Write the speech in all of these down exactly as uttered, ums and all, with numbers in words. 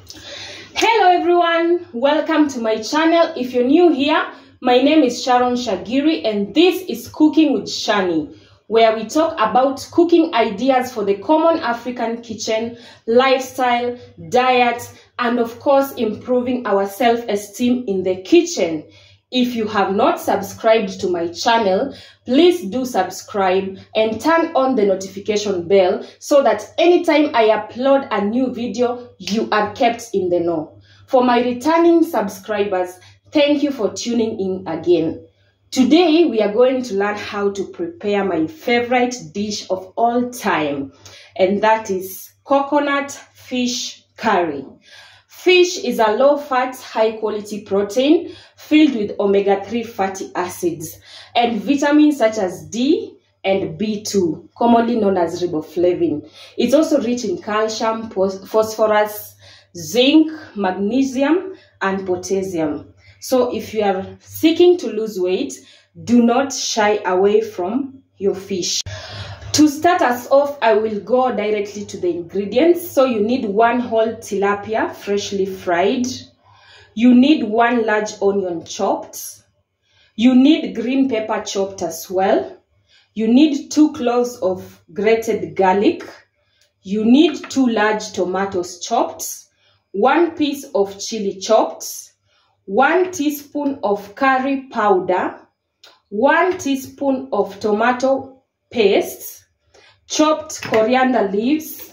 Hello everyone, welcome to my channel. If you're new here, my name is Sharon Shagiri and this is Cooking with Shani, where we talk about cooking ideas for the common African kitchen, lifestyle, diet, and of course improving our self-esteem in the kitchen. If you have not subscribed to my channel, please do subscribe and turn on the notification bell so that anytime I upload a new video, you are kept in the know. For my returning subscribers, thank you for tuning in again. Today, we are going to learn how to prepare my favorite dish of all time, and that is coconut fish curry. Fish is a low-fat, high-quality protein filled with omega three fatty acids and vitamins such as D and B two, commonly known as riboflavin. It's also rich in calcium, phosphorus, zinc, magnesium, and potassium. So if you are seeking to lose weight, do not shy away from your fish. To start us off, I will go directly to the ingredients. So you need one whole tilapia, freshly fried. You need one large onion chopped. You need green pepper chopped as well. You need two cloves of grated garlic. You need two large tomatoes chopped. One piece of chili chopped. One teaspoon of curry powder. One teaspoon of tomato paste. Chopped coriander leaves,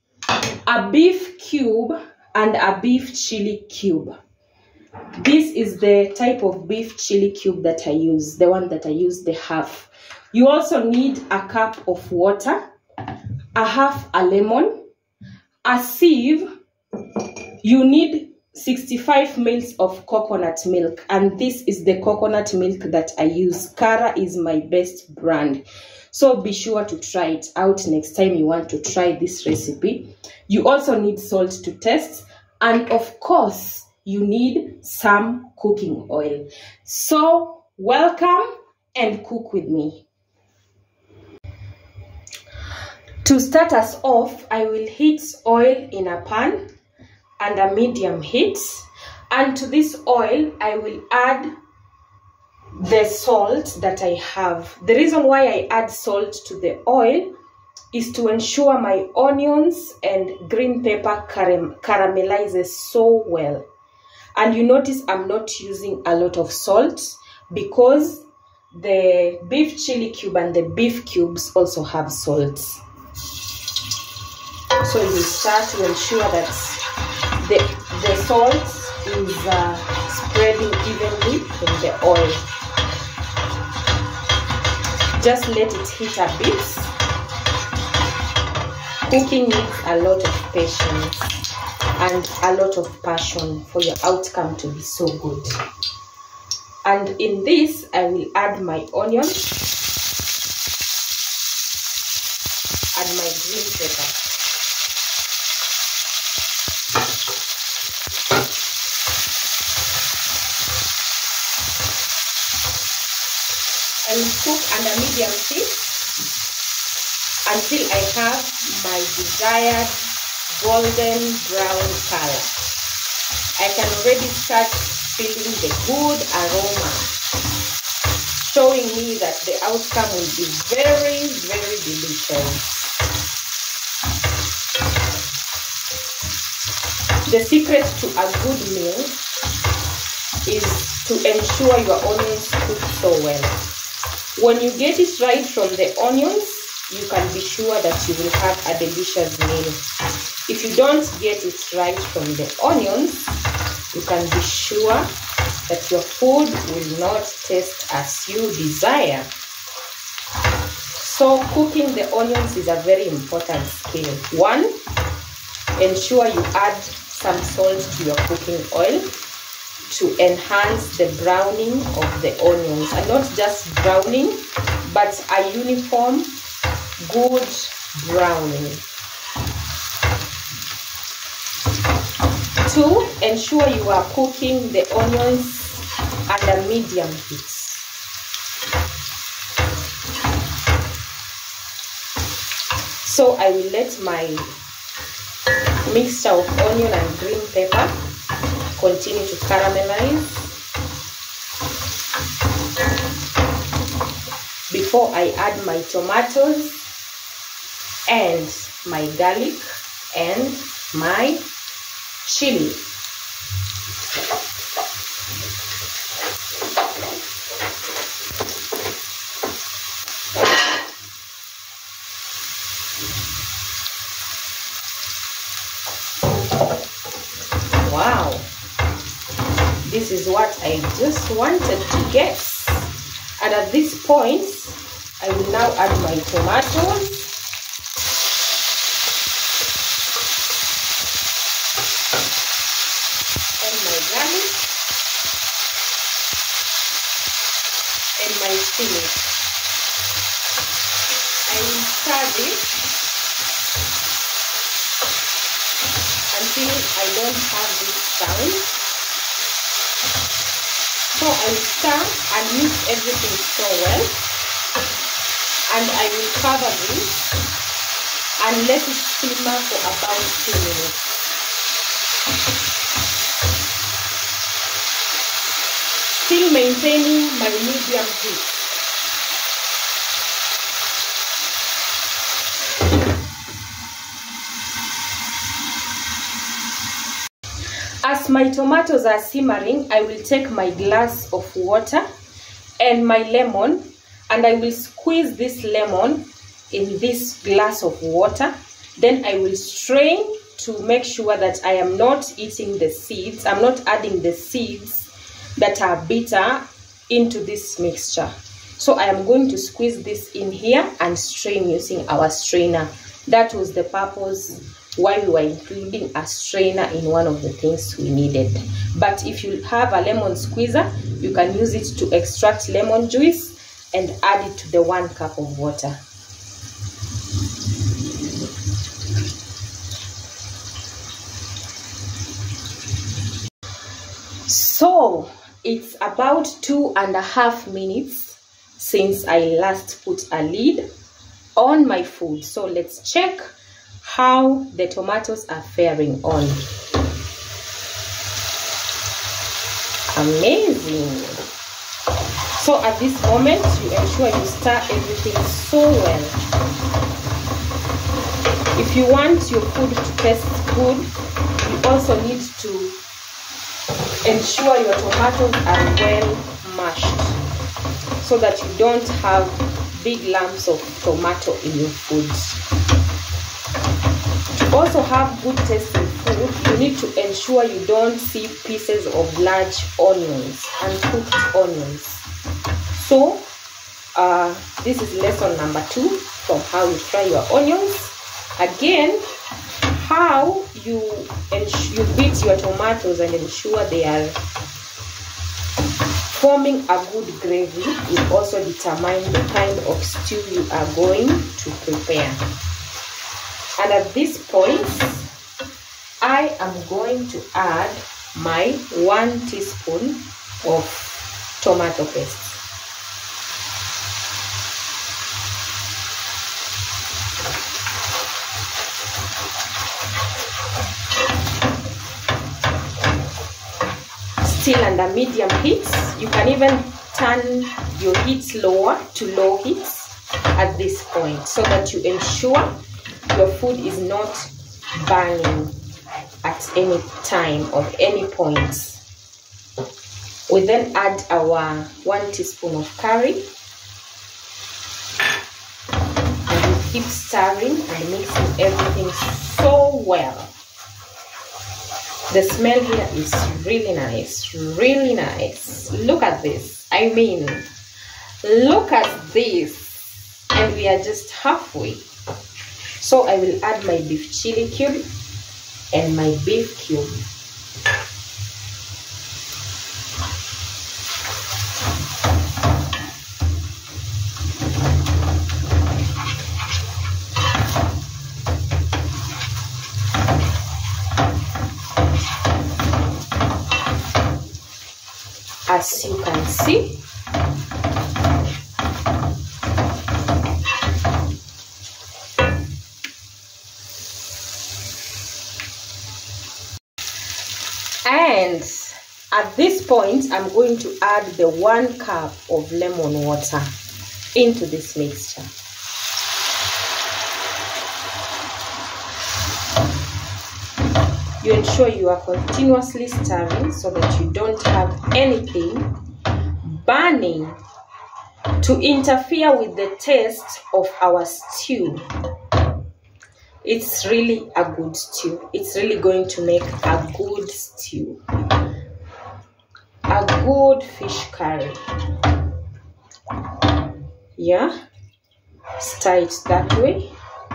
a beef cube, and a beef chili cube. This is the type of beef chili cube that I use, the one that I use, the half. You also need a cup of water, a half a lemon, a sieve. You need sixty-five mils of coconut milk, and this is the coconut milk that I use. Kara is my best brand. So be sure to try it out next time you want to try this recipe. You also need salt to taste. And of course, you need some cooking oil. So welcome and cook with me. To start us off, I will heat oil in a pan and a medium heat. And to this oil, I will add the salt that I have. The reason why I add salt to the oil is to ensure my onions and green pepper caram caramelizes so well. And you notice I'm not using a lot of salt because the beef chili cube and the beef cubes also have salt. So you start to ensure that the, the salt is uh, spreading evenly in the oil. Just let it heat a bit. Cooking needs a lot of patience and a lot of passion for your outcome to be so good. And in this, I will add my onion and my green pepper. I will cook under medium heat until I have my desired golden brown color. I can already start feeling the good aroma, showing me that the outcome will be very, very delicious. The secret to a good meal is to ensure your onions cook so well. When you get it right from the onions, you can be sure that you will have a delicious meal. If you don't get it right from the onions, you can be sure that your food will not taste as you desire. So cooking the onions is a very important skill. One, ensure you add some salt to your cooking oil to enhance the browning of the onions, and not just browning but a uniform good browning. Two, ensure you are cooking the onions under medium heat. So I will let my mixture of onion and green pepper continue to caramelize before I add my tomatoes and my garlic and my chili. Wow, this is what I just wanted to get. And at this point, I will now add my tomatoes and my garlic and my chili. I will stir this until I don't have this sound. So I will stir and mix everything so well, and I will cover this and let it simmer for about two minutes. Still maintaining my medium heat. As my tomatoes are simmering, I will take my glass of water and my lemon, and I will squeeze this lemon in this glass of water. Then I will strain to make sure that I am not eating the seeds. I'm not adding the seeds that are bitter into this mixture. So I am going to squeeze this in here and strain using our strainer. That was the purpose why we were including a strainer in one of the things we needed. But if you have a lemon squeezer, you can use it to extract lemon juice and add it to the one cup of water. So it's about two and a half minutes since I last put a lid on my food. So let's check how the tomatoes are faring on. Amazing. So at this moment, you ensure you stir everything so well. If you want your food to taste good, you also need to ensure your tomatoes are well mashed so that you don't have big lumps of tomato in your food. To also have good tasting food, you need to ensure you don't see pieces of large onions, uncooked onions. So uh, this is lesson number two from how you fry your onions. Again, how you you beat your tomatoes and ensure they are forming a good gravy will also determine the kind of stew you are going to prepare. And at this point, I am going to add my one teaspoon of tomato paste. Still under medium heat. You can even turn your heat lower to low heat at this point so that you ensure your food is not burning at any time or any point. We then add our one teaspoon of curry, and we keep stirring and mixing everything so well. The smell here is really nice, really nice. Look at this. I mean, look at this. And we are just halfway. So I will add my beef chili cube and my beef cube. As you can see, And at this point, I'm going to add the one cup of lemon water into this mixture. You ensure you are continuously stirring so that you don't have anything burning to interfere with the taste of our stew. It's really a good stew. It's really going to make a good stew. A good fish curry. Yeah, stir it that way.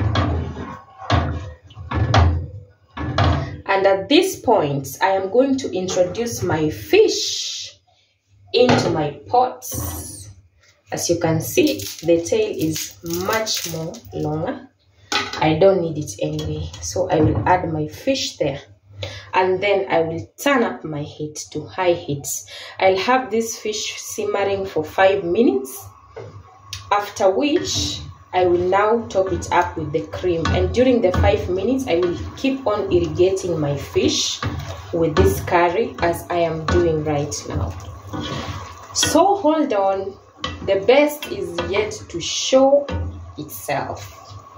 And at this point, I am going to introduce my fish into my pot. As you can see, the tail is much more longer. I don't need it anyway, so I will add my fish there, and then I will turn up my heat to high heat. I'll have this fish simmering for five minutes, after which I will now top it up with the cream, and during the five minutes I will keep on irrigating my fish with this curry as I am doing right now. So hold on, the best is yet to show itself.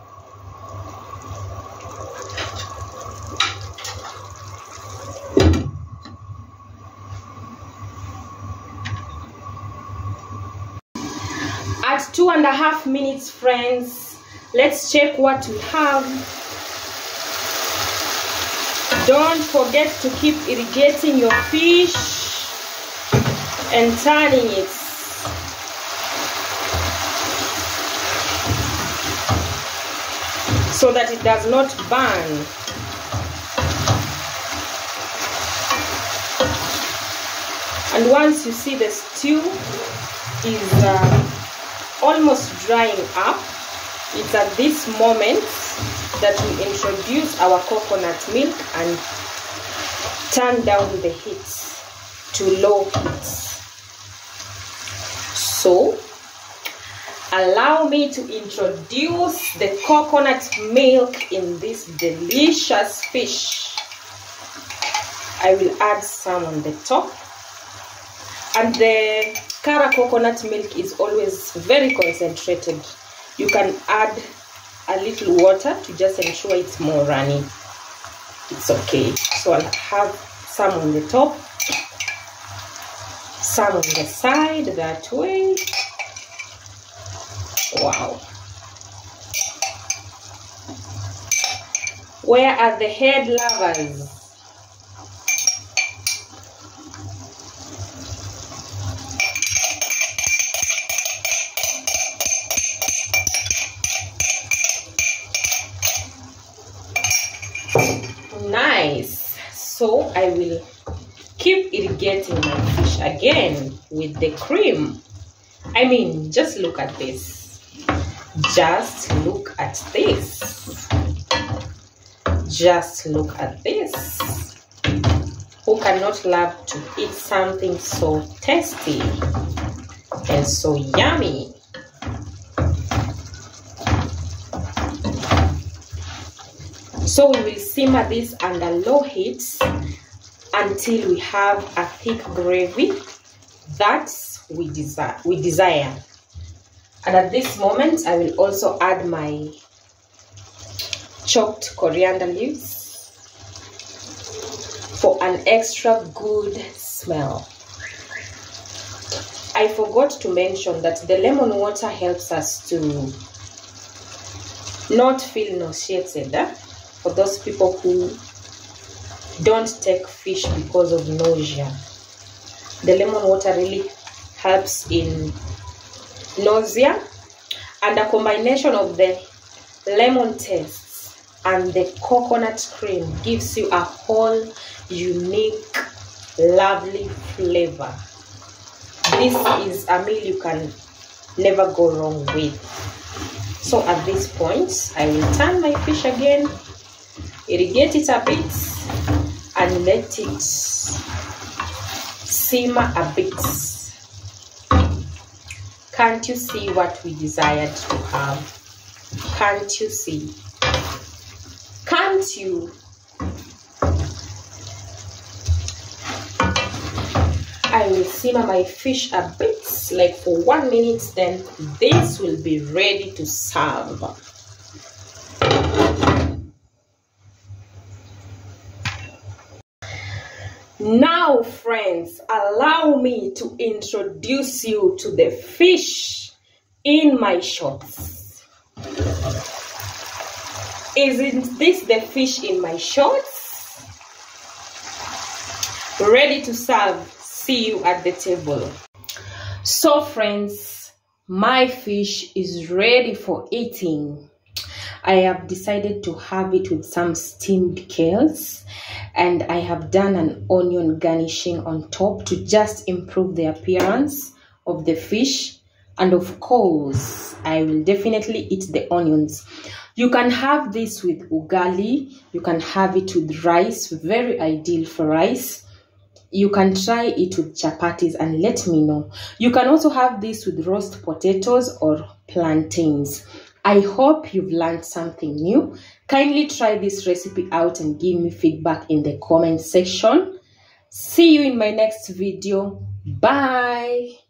At two and a half minutes, friends, let's check what we have. Don't forget to keep irrigating your fish and turning it. So that it does not burn. And once you see the stew is uh, almost drying up, it's at this moment that we introduce our coconut milk and turn down the heat to low heat. So allow me to introduce the coconut milk in this delicious fish. I will add some on the top. And the Kara coconut milk is always very concentrated. You can add a little water to just ensure it's more runny. It's okay. So I'll have some on the top, some on the side that way. Wow. Where are the head lovers? Nice. So I will keep irrigating my fish again with the cream. I mean, just look at this. Just look at this. Just look at this. Who cannot love to eat something so tasty and so yummy? So we will simmer this under low heat until we have a thick gravy that we desire. We desire. And at this moment, I will also add my chopped coriander leaves for an extra good smell. I forgot to mention that the lemon water helps us to not feel nauseated. Eh? For those people who don't take fish because of nausea, the lemon water really helps in nausea, and a combination of the lemon taste and the coconut cream gives you a whole unique, lovely flavor. This is a meal you can never go wrong with. So at this point, I will turn my fish again, irrigate it a bit, and let it simmer a bit. Can't you see what we desired to have? Can't you see? Can't you? will simmer my fish a bit, like for one minute, then this will be ready to serve. Now friends, allow me to introduce you to the fish in my shots. Isn't this the fish in my shots? Ready to serve. See you at the table. So friends, my fish is ready for eating. I have decided to have it with some steamed kales, and I have done an onion garnishing on top to just improve the appearance of the fish. And of course, I will definitely eat the onions. You can have this with ugali, you can have it with rice, very ideal for rice. You can try it with chapatis and let me know. You can also have this with roast potatoes or plantains. I hope you've learned something new. Kindly try this recipe out and give me feedback in the comment section. See you in my next video. Bye.